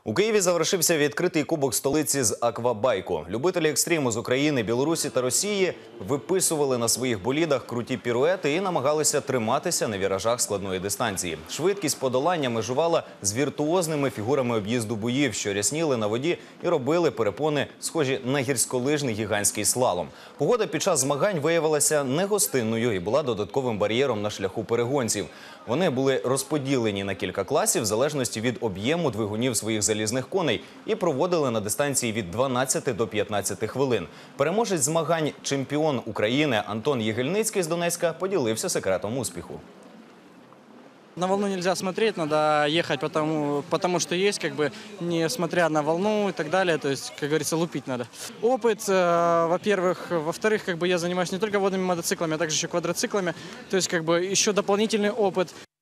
У Києві завершився відкритий кубок столиці з аквабайку. Любителі екстриму з України, Білорусі та Росії виписували на своїх болідах круті піруети і намагалися триматися на віражах складної дистанції. Швидкість подолання межувала з віртуозними фігурами об'їзду боїв, що рясніли на воді і робили перепони схожі на гірськолижний гігантський слалом. Погода під час змагань виявилася негостинною і була додатковим бар'єром на шляху перегонців. Вони були розподілені на кілька класів в залежності від об'єму двигунів своїх залізних коней і проводили на дистанції від 12 до 15 хвилин. Переможець змагань, чемпіон України Антон Єгельницький з Донецька поділився секретом успіху. На волну нельзя смотреть, надо ехать потому что есть, не смотря на волну и так далее, то есть, как говорится, лупить надо. Опыт, во-первых. Во-вторых, я занимаюсь не только водными мотоциклами, а также еще квадроциклами, то есть, еще дополнительный опыт.